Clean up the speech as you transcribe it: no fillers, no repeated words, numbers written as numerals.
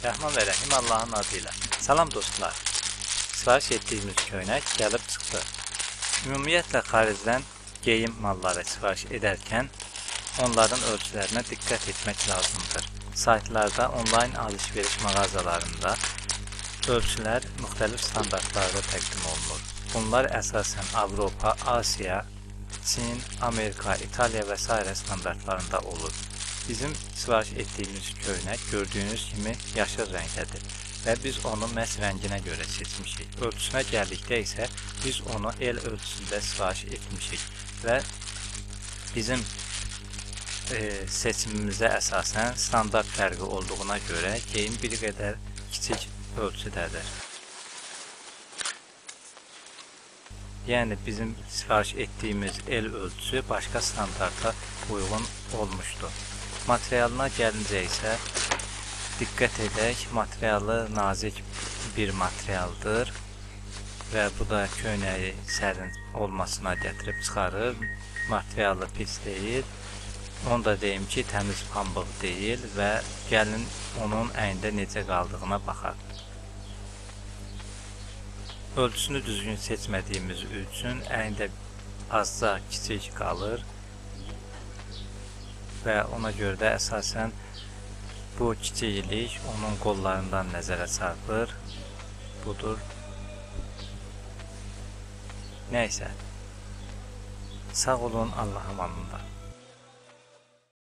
Rəhman və Rəhim Allahın adıyla. Salam dostlar. Sifariş etdiyimiz köynək gəlib çıxdı. Ümumiyyətlə xaricdən geyim malları sifariş edərkən onların ölçülərinə diqqət etmək lazımdır. Saytlarda, onlayn alış-veriş mağazalarında ölçülər müxtəlif standartlarda təqdim olunur. Bunlar əsasən Avropa, Asiya, Çin, Amerika, İtaliya və s. standartlarında olur. Bizim sifariş etdiyimiz köynək gördüyünüz kimi yaşıl rəngdədir və biz onu məhz rənginə görə seçmişik. Ölçüsünə gəldikdə isə biz onu el ölçüsündə sifariş etmişik və bizim seçimimizə əsasən standart fərqi olduğuna görə geyim bir qədər kiçik ölçüdədir. Yəni bizim sifariş etdiyimiz el ölçüsü başqa standarta uyğun olmuşdu. Materialına gəlincə isə diqqət edək, materialı nazik bir materialdır və bu da köynəyi sərin olmasına gətirib çıxarır. Materialı pis deyil, onu da deyim ki, təmiz pambıq deyil və gəlin onun əynində necə qaldığına baxaq. Ölçüsünü düzgün seçmədiyimiz üçün əynində azca kiçik qalır və ona görə də əsasən bu kiçiklik onun qollarından nəzərə çarpır. Budur. Nəysə. Sağ olun, Allah amanında.